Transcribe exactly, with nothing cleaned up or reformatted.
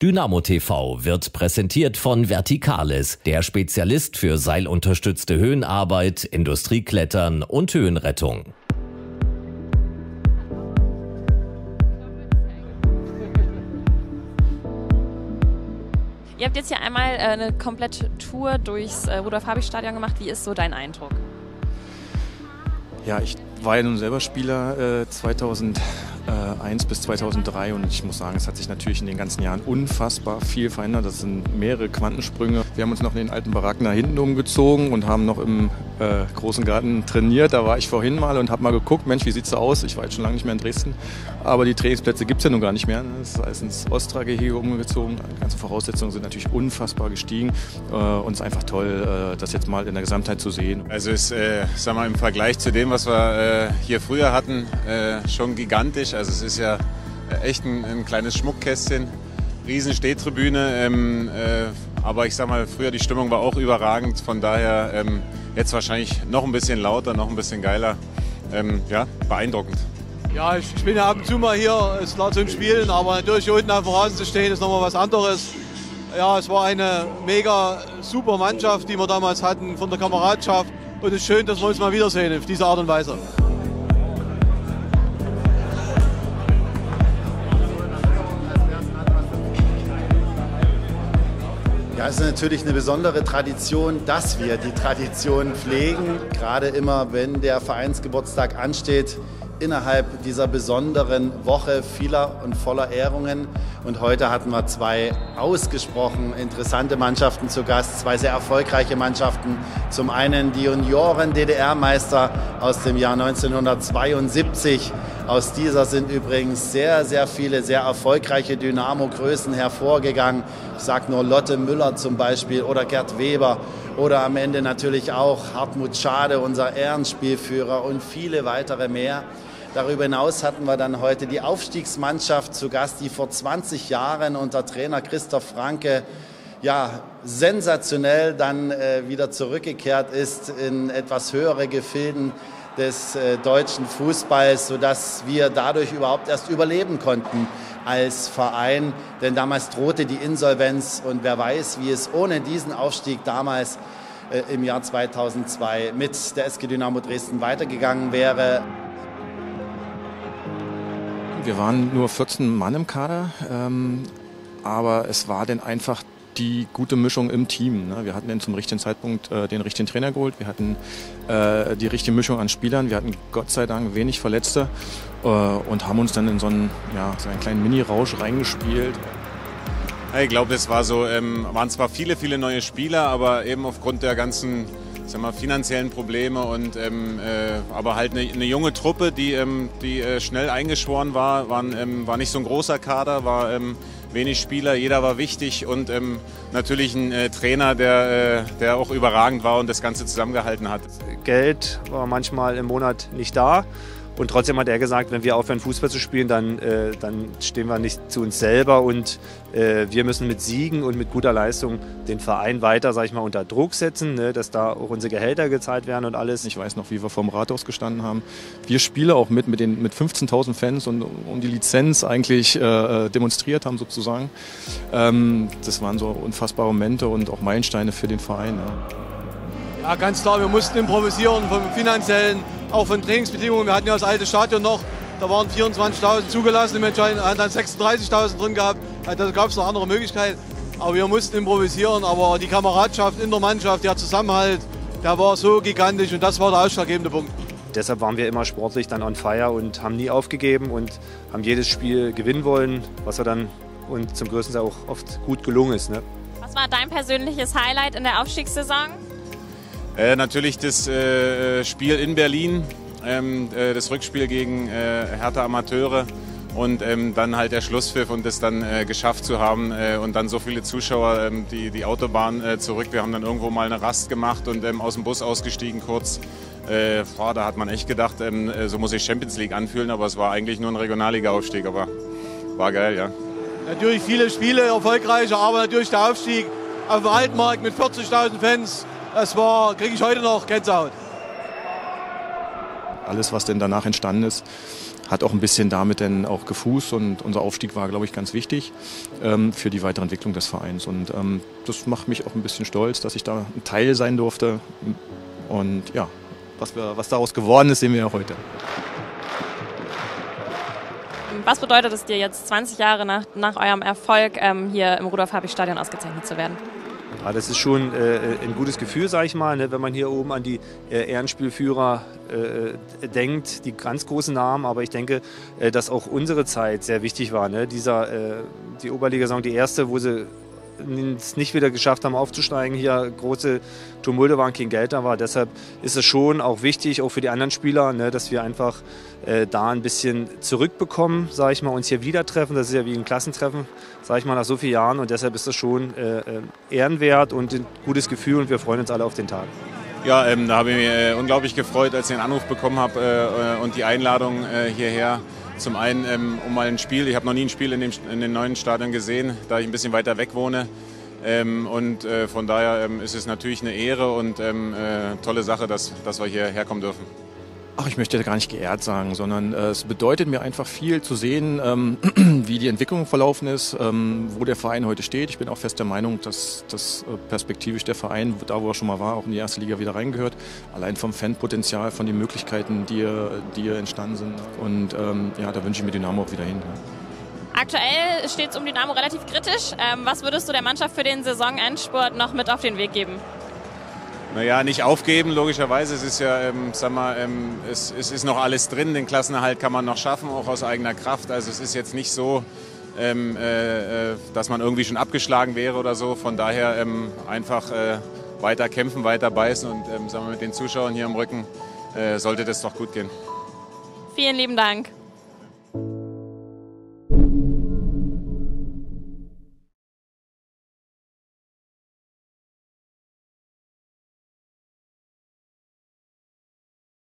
Dynamo T V wird präsentiert von Verticales, der Spezialist für seilunterstützte Höhenarbeit, Industrieklettern und Höhenrettung. Ihr habt jetzt hier einmal eine komplette Tour durchs Rudolf-Habich-Stadion gemacht. Wie ist so dein Eindruck? Ja, ich war ja nun selber Spieler äh, zweitausendeins bis zweitausenddrei und ich muss sagen, es hat sich natürlich in den ganzen Jahren unfassbar viel verändert. Das sind mehrere Quantensprünge. Wir haben uns noch in den alten Baracken da hinten umgezogen und haben noch im äh, großen Garten trainiert. Da war ich vorhin mal und habe mal geguckt, Mensch, wie sieht's da aus? Ich war jetzt schon lange nicht mehr in Dresden, aber die Trainingsplätze gibt es ja nun gar nicht mehr. Das ist ins Ostra-Gehege umgezogen. Die ganzen Voraussetzungen sind natürlich unfassbar gestiegen äh, und es ist einfach toll, äh, das jetzt mal in der Gesamtheit zu sehen. Also ist, äh, sag mal, im Vergleich zu dem, was wir äh, hier früher hatten, äh, schon gigantisch. Also es ist ja echt ein, ein kleines Schmuckkästchen, riesen Stehtribüne, ähm, äh, aber ich sag mal, früher die Stimmung war auch überragend, von daher ähm, jetzt wahrscheinlich noch ein bisschen lauter, noch ein bisschen geiler, ähm, ja, beeindruckend. Ja, ich, ich bin ja ab und zu mal hier, ist klar zum Spielen, aber natürlich hier unten auf dem Rasen zu stehen, ist nochmal was anderes. Ja, es war eine mega super Mannschaft, die wir damals hatten, von der Kameradschaft, und es ist schön, dass wir uns mal wiedersehen auf diese Art und Weise. Ja, es ist natürlich eine besondere Tradition, dass wir die Tradition pflegen, gerade immer, wenn der Vereinsgeburtstag ansteht, innerhalb dieser besonderen Woche vieler und voller Ehrungen. Und heute hatten wir zwei ausgesprochen interessante Mannschaften zu Gast, zwei sehr erfolgreiche Mannschaften. Zum einen die Junioren-D D R-Meister aus dem Jahr neunzehnhundertzweiundsiebzig. Aus dieser sind übrigens sehr, sehr viele sehr erfolgreiche Dynamo-Größen hervorgegangen. Ich sage nur Lotte Müller zum Beispiel oder Gerd Weber oder am Ende natürlich auch Hartmut Schade, unser Ehrenspielführer, und viele weitere mehr. Darüber hinaus hatten wir dann heute die Aufstiegsmannschaft zu Gast, die vor zwanzig Jahren unter Trainer Christoph Franke ja, sensationell dann äh, wieder zurückgekehrt ist in etwas höhere Gefilden des äh, deutschen Fußballs, sodass wir dadurch überhaupt erst überleben konnten als Verein. Denn damals drohte die Insolvenz und wer weiß, wie es ohne diesen Aufstieg damals äh, im Jahr zweitausendzwei mit der S G Dynamo Dresden weitergegangen wäre. Wir waren nur vierzehn Mann im Kader, ähm, aber es war dann einfach die gute Mischung im Team. Ne? Wir hatten dann zum richtigen Zeitpunkt äh, den richtigen Trainer geholt, wir hatten äh, die richtige Mischung an Spielern, wir hatten Gott sei Dank wenig Verletzte äh, und haben uns dann in so einen, ja, so einen kleinen Mini-Rausch reingespielt. Ich glaube, es war so, ähm, waren zwar viele, viele neue Spieler, aber eben aufgrund der ganzen, sag mal, finanziellen Probleme und ähm, äh, aber halt eine, eine junge Truppe, die, ähm, die äh, schnell eingeschworen war, waren, ähm, war nicht so ein großer Kader, war ähm, wenig Spieler, jeder war wichtig und ähm, natürlich ein äh, Trainer, der, äh, der auch überragend war und das Ganze zusammengehalten hat. Geld war manchmal im Monat nicht da. Und trotzdem hat er gesagt, wenn wir aufhören Fußball zu spielen, dann, äh, dann stehen wir nicht zu uns selber und äh, wir müssen mit Siegen und mit guter Leistung den Verein weiter, sag ich mal, unter Druck setzen, ne, dass da auch unsere Gehälter gezahlt werden und alles. Ich weiß noch, wie wir vorm Rathaus gestanden haben. Wir Spieler auch mit, mit, den, mit fünfzehntausend Fans und um die Lizenz eigentlich äh, demonstriert haben sozusagen. Ähm, das waren so unfassbare Momente und auch Meilensteine für den Verein. Ja. Ja, ganz klar, wir mussten improvisieren vom finanziellen, auch von Trainingsbedingungen. Wir hatten ja das alte Stadion noch, da waren vierundzwanzigtausend zugelassen, im Entscheidenden hat dann sechsunddreißigtausend drin gehabt, da gab es noch andere Möglichkeiten. Aber wir mussten improvisieren, aber die Kameradschaft in der Mannschaft, der Zusammenhalt, der war so gigantisch und das war der ausschlaggebende Punkt. Deshalb waren wir immer sportlich dann on fire und haben nie aufgegeben und haben jedes Spiel gewinnen wollen, was wir dann und zum größten Teil auch oft gut gelungen ist. Ne? Was war dein persönliches Highlight in der Aufstiegssaison? Äh, natürlich das äh, Spiel in Berlin, ähm, äh, das Rückspiel gegen äh, Hertha Amateure und ähm, dann halt der Schlusspfiff und das dann äh, geschafft zu haben äh, und dann so viele Zuschauer, ähm, die, die Autobahn äh, zurück. Wir haben dann irgendwo mal eine Rast gemacht und ähm, aus dem Bus ausgestiegen kurz. Äh, boah, da hat man echt gedacht, ähm, so muss sich Champions League anfühlen, aber es war eigentlich nur ein Regionalliga-Aufstieg, aber war geil, ja. Natürlich viele Spiele erfolgreicher, aber natürlich der Aufstieg auf dem Altmarkt mit vierzigtausend Fans. Das war, kriege ich heute noch Gänsehaut. Alles, was denn danach entstanden ist, hat auch ein bisschen damit dann auch gefußt und unser Aufstieg war, glaube ich, ganz wichtig ähm, für die weitere Entwicklung des Vereins. Und ähm, das macht mich auch ein bisschen stolz, dass ich da ein Teil sein durfte. Und ja, was, wir, was daraus geworden ist, sehen wir ja heute. Was bedeutet es dir jetzt, zwanzig Jahre nach, nach eurem Erfolg ähm, hier im Rudolf-Habich-Stadion ausgezeichnet zu werden? Ja, das ist schon äh, ein gutes Gefühl, sage ich mal, ne, wenn man hier oben an die äh, Ehrenspielführer äh, denkt, die ganz großen Namen. Aber ich denke, äh, dass auch unsere Zeit sehr wichtig war. Ne? Dieser, äh, die Oberliga-Saison, die erste, wo sie es nicht wieder geschafft haben aufzusteigen, hier große Tumulte waren, kein Geld da war. Deshalb ist es schon auch wichtig, auch für die anderen Spieler, ne, dass wir einfach äh, da ein bisschen zurückbekommen, sage ich mal, uns hier wieder treffen. Das ist ja wie ein Klassentreffen, sage ich mal, nach so vielen Jahren. Und deshalb ist das schon äh, ehrenwert und ein gutes Gefühl und wir freuen uns alle auf den Tag. Ja, ähm, da habe ich mich äh, unglaublich gefreut, als ich den Anruf bekommen habe äh, und die Einladung äh, hierher. Zum einen ähm, um mal ein Spiel, ich habe noch nie ein Spiel in dem, in dem neuen Stadion gesehen, da ich ein bisschen weiter weg wohne. Ähm, und äh, von daher ähm, ist es natürlich eine Ehre und ähm, äh, tolle Sache, dass, dass wir hierher kommen dürfen. Ach, ich möchte gar nicht geehrt sagen, sondern äh, es bedeutet mir einfach viel zu sehen, ähm, wie die Entwicklung verlaufen ist, ähm, wo der Verein heute steht. Ich bin auch fest der Meinung, dass, dass äh, perspektivisch der Verein, da wo er schon mal war, auch in die erste Liga wieder reingehört. Allein vom Fanpotenzial, von den Möglichkeiten, die, die entstanden sind. Und ähm, ja, da wünsche ich mir Dynamo auch wieder hin. Ja. Aktuell steht es um Dynamo relativ kritisch. Ähm, was würdest du der Mannschaft für den Saisonendspurt noch mit auf den Weg geben? Naja, nicht aufgeben, logischerweise. Es ist ja, ähm, sag mal, ähm, es, es ist noch alles drin. Den Klassenerhalt kann man noch schaffen, auch aus eigener Kraft. Also es ist jetzt nicht so, ähm, äh, dass man irgendwie schon abgeschlagen wäre oder so. Von daher ähm, einfach äh, weiter kämpfen, weiter beißen und ähm, sagen wir, mit den Zuschauern hier im Rücken äh, sollte das doch gut gehen. Vielen lieben Dank.